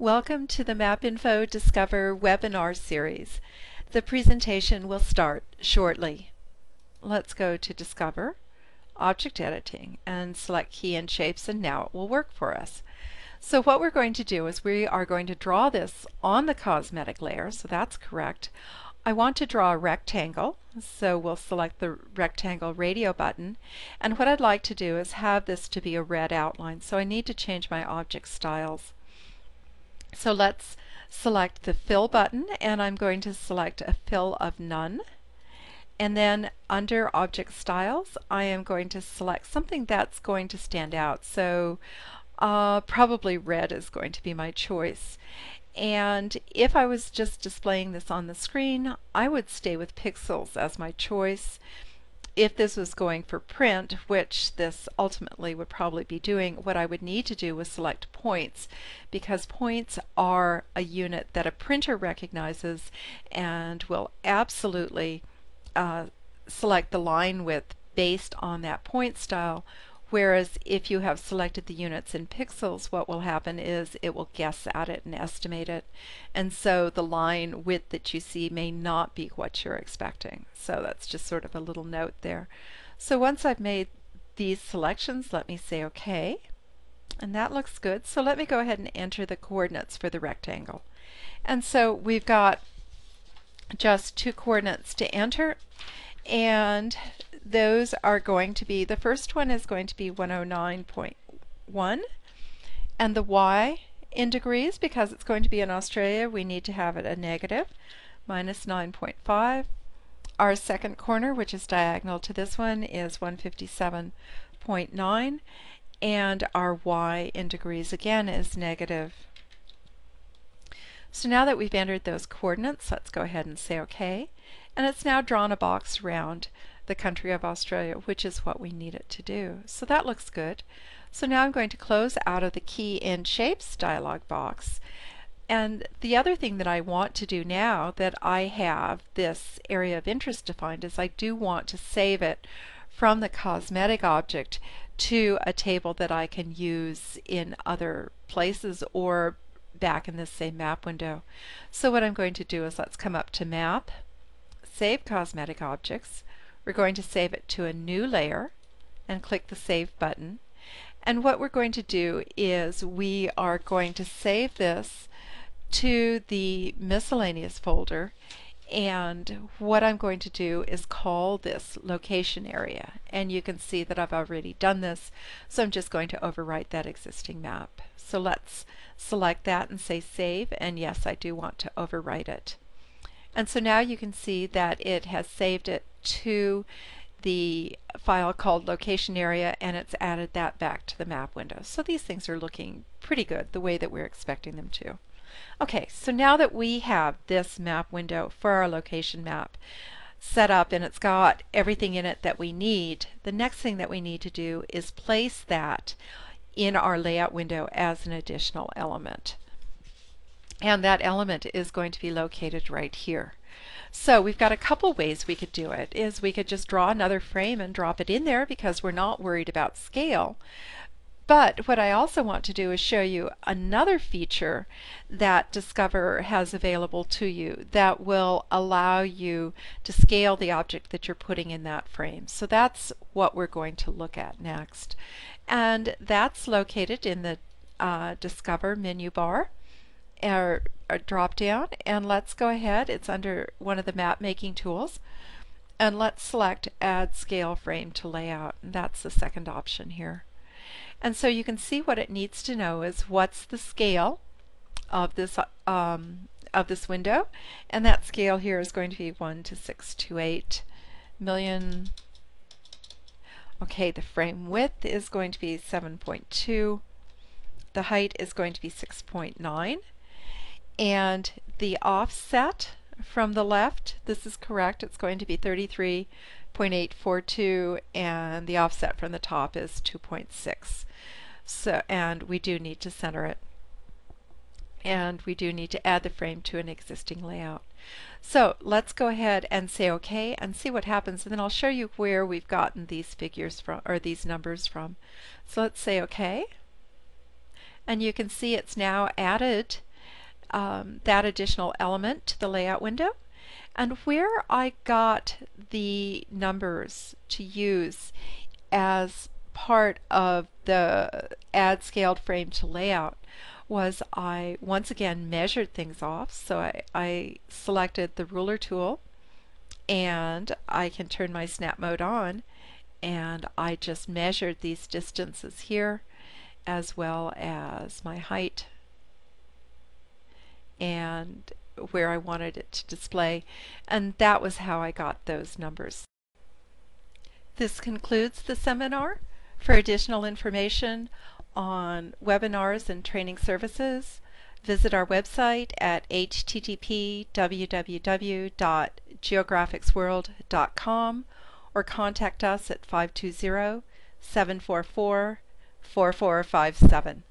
Welcome to the MapInfo Discover webinar series. The presentation will start shortly. Let's go to Discover, Object Editing, and select Key and Shapes, and now it will work for us. So what we're going to do is we are going to draw this on the cosmetic layer, so that's correct. I want to draw a rectangle, so we'll select the rectangle radio button, and what I'd like to do is have this to be a red outline, so I need to change my object styles. So let's select the fill button, and I'm going to select a fill of none. And then under object styles, I am going to select something that's going to stand out. So probably red is going to be my choice. And if I was just displaying this on the screen, I would stay with pixels as my choice. If this was going for print, which this ultimately would probably be doing, what I would need to do was select points, because points are a unit that a printer recognizes and will absolutely select the line width based on that point style. Whereas if you have selected the units in pixels, what will happen is it will guess at it and estimate it. And so the line width that you see may not be what you're expecting. So that's just sort of a little note there. So once I've made these selections, let me say OK. And that looks good. So let me go ahead and enter the coordinates for the rectangle. And so we've got just two coordinates to enter. And those are going to be, the first one is going to be 109.1, and the y in degrees, because it's going to be in Australia, we need to have it a negative, minus 9.5. Our second corner, which is diagonal to this one, is 157.9, and our y in degrees again is negative. So now that we've entered those coordinates, let's go ahead and say OK. And it's now drawn a box around the country of Australia, which is what we need it to do. So that looks good. So now I'm going to close out of the Key and Shapes dialog box. And the other thing that I want to do now that I have this area of interest defined is I do want to save it from the cosmetic object to a table that I can use in other places or back in this same map window. So what I'm going to do is let's come up to Map, Save Cosmetic Objects. We're going to save it to a new layer and click the Save button. And what we're going to do is we are going to save this to the miscellaneous folder, and what I'm going to do is call this location area. And you can see that I've already done this, so I'm just going to overwrite that existing map. So let's select that and say Save, and yes, I do want to overwrite it. And so now you can see that it has saved it to the file called location area, and it's added that back to the map window. So these things are looking pretty good the way that we're expecting them to. Okay, so now that we have this map window for our location map set up and it's got everything in it that we need, the next thing that we need to do is place that in our layout window as an additional element. And that element is going to be located right here. So we've got a couple ways we could do it. Is we could just draw another frame and drop it in there because we're not worried about scale. But what I also want to do is show you another feature that Discover has available to you that will allow you to scale the object that you're putting in that frame. So that's what we're going to look at next. And that's located in the Discover menu bar. Our drop down, and let's go ahead, it's under one of the map making tools, and let's select Add Scale Frame to Layout, and that's the second option here. And so you can see what it needs to know is what's the scale of this window, and that scale here is going to be 1 to 628 million. Okay, the frame width is going to be 7.2, the height is going to be 6.9. And the offset from the left, this is correct, it's going to be 33.842, and the offset from the top is 2.6. So, and we do need to center it. And we do need to add the frame to an existing layout. So let's go ahead and say OK and see what happens, and then I'll show you where we've gotten these figures from, or these numbers from. So let's say OK. And you can see it's now added that additional element to the layout window. And where I got the numbers to use as part of the add scaled frame to layout was I once again measured things off. So I selected the ruler tool, and I can turn my snap mode on, and I just measured these distances here as well as my height and where I wanted it to display, and that was how I got those numbers. This concludes the seminar. For additional information on webinars and training services, visit our website at http://www.geographicsworld.com or contact us at 520-744-4457.